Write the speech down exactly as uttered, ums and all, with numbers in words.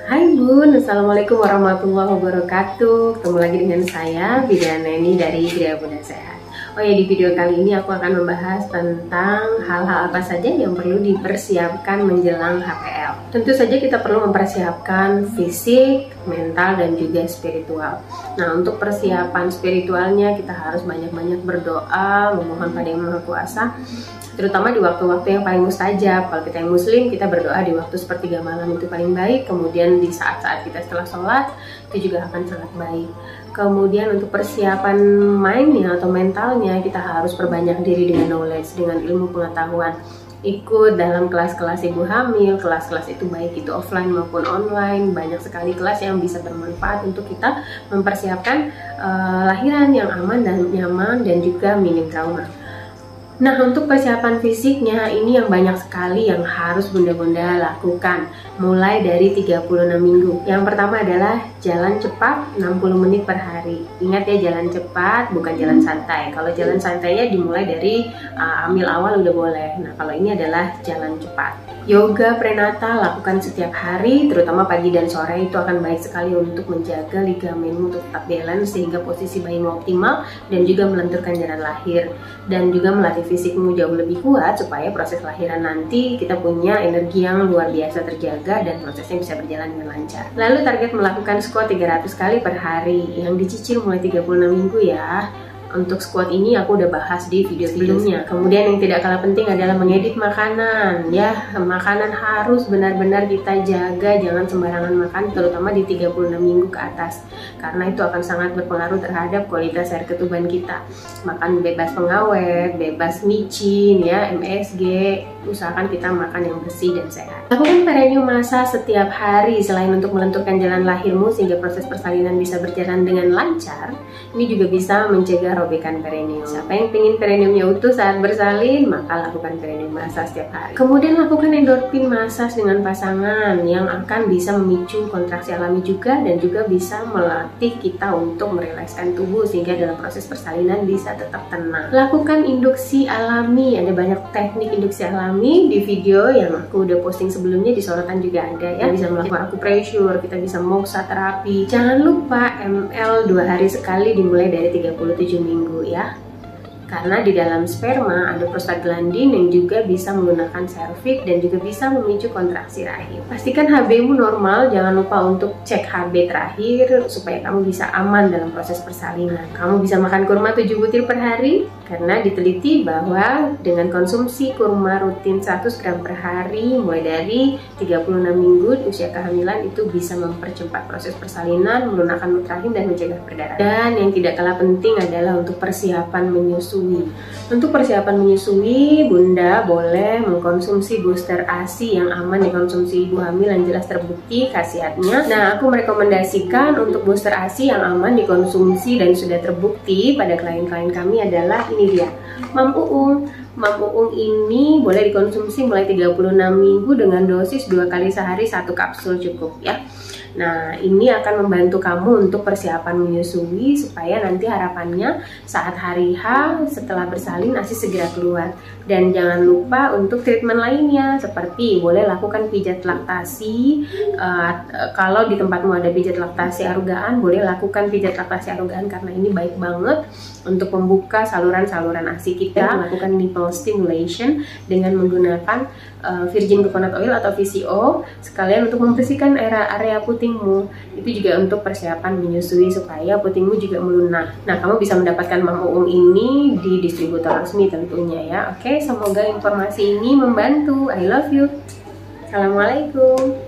Hai Bun, Assalamualaikum warahmatullahi wabarakatuh. Ketemu lagi dengan saya, Bidan Neni dari Gria Bunda Sehat. Oh ya, di video kali ini aku akan membahas tentang hal-hal apa saja yang perlu dipersiapkan menjelang H P L. Tentu saja kita perlu mempersiapkan fisik, mental, dan juga spiritual. Nah, untuk persiapan spiritualnya kita harus banyak-banyak berdoa, memohon pada Yang Maha Kuasa, terutama di waktu-waktu yang paling mustajab. Kalau kita yang muslim, kita berdoa di waktu sepertiga malam itu paling baik. Kemudian di saat-saat kita setelah sholat, itu juga akan sangat baik. Kemudian untuk persiapan mindnya atau mentalnya, kita harus perbanyak diri dengan knowledge, dengan ilmu pengetahuan. Ikut dalam kelas-kelas ibu hamil, kelas-kelas itu baik itu offline maupun online. Banyak sekali kelas yang bisa bermanfaat untuk kita mempersiapkan uh, lahiran yang aman dan nyaman dan juga minim trauma. Nah, untuk persiapan fisiknya ini yang banyak sekali yang harus bunda-bunda lakukan mulai dari tiga puluh enam minggu. Yang pertama adalah jalan cepat enam puluh menit per hari. Ingat ya, jalan cepat bukan jalan santai. Kalau jalan santainya dimulai dari uh, hamil awal udah boleh. Nah, kalau ini adalah jalan cepat. Yoga prenatal lakukan setiap hari, terutama pagi dan sore, itu akan baik sekali untuk menjaga ligamenmu untuk tetap balance sehingga posisi bayimu optimal dan juga melenturkan jalan lahir dan juga melatih fisikmu jauh lebih kuat supaya proses lahiran nanti kita punya energi yang luar biasa terjaga dan prosesnya bisa berjalan dengan lancar. Lalu target melakukan squat tiga ratus kali per hari yang dicicil mulai tiga puluh enam minggu ya. Untuk squat ini aku udah bahas di video sebelumnya. Kemudian yang tidak kalah penting adalah mengedit makanan. Ya, makanan harus benar-benar kita jaga, jangan sembarangan makan, terutama di tiga puluh enam minggu ke atas. Karena itu akan sangat berpengaruh terhadap kualitas air ketuban kita. Makan bebas pengawet, bebas micin, ya, M S G. Usahakan kita makan yang bersih dan sehat. Lakukan perineum massage setiap hari. Selain untuk melenturkan jalan lahirmu sehingga proses persalinan bisa berjalan dengan lancar, ini juga bisa mencegah robekan perineum. Siapa yang ingin perineumnya utuh saat bersalin, maka lakukan perineum massage setiap hari. Kemudian lakukan endorfin massage dengan pasangan yang akan bisa memicu kontraksi alami juga dan juga bisa melatih kita untuk merilekskan tubuh sehingga dalam proses persalinan bisa tetap tenang. Lakukan induksi alami. Ada banyak teknik induksi alami di video yang aku udah posting sebelumnya, di sorotan juga ada ya. Kita bisa melakukan acupressure, kita bisa moxa terapi. Jangan lupa M L dua hari sekali dimulai dari tiga puluh tujuh minggu ya. Karena di dalam sperma ada prostaglandin yang juga bisa menggunakan serviks dan juga bisa memicu kontraksi rahim. Pastikan H B-mu normal, jangan lupa untuk cek H B terakhir supaya kamu bisa aman dalam proses persalinan. Kamu bisa makan kurma tujuh butir per hari karena diteliti bahwa dengan konsumsi kurma rutin seratus gram per hari mulai dari tiga puluh enam minggu di usia kehamilan itu bisa mempercepat proses persalinan, melunakkan mulut rahim dan mencegah perdarahan. Dan yang tidak kalah penting adalah untuk persiapan menyusui. Untuk persiapan menyusui, bunda boleh mengkonsumsi booster A S I yang aman dikonsumsi ibu hamil yang jelas terbukti khasiatnya. Nah, aku merekomendasikan untuk booster A S I yang aman dikonsumsi dan sudah terbukti pada klien-klien kami adalah ini dia, Mam Uung. Mam Uung ini boleh dikonsumsi mulai tiga puluh enam minggu dengan dosis dua kali sehari satu kapsul cukup ya. Nah, ini akan membantu kamu untuk persiapan menyusui supaya nanti harapannya saat hari H setelah bersalin A S I segera keluar. Dan jangan lupa untuk treatment lainnya seperti boleh lakukan pijat laktasi. Uh, kalau di tempatmu ada pijat laktasi arugaan, boleh lakukan pijat laktasi arugaan karena ini baik banget untuk membuka saluran-saluran A S I kita. Melakukan nipple stimulation dengan menggunakan uh, virgin coconut oil atau V C O sekalian untuk membersihkan area-area putingmu. Itu juga untuk persiapan menyusui supaya putingmu juga melunak. Nah, kamu bisa mendapatkan Mam Uung ini di distributor resmi tentunya ya. Oke, semoga informasi ini membantu. I love you. Assalamualaikum.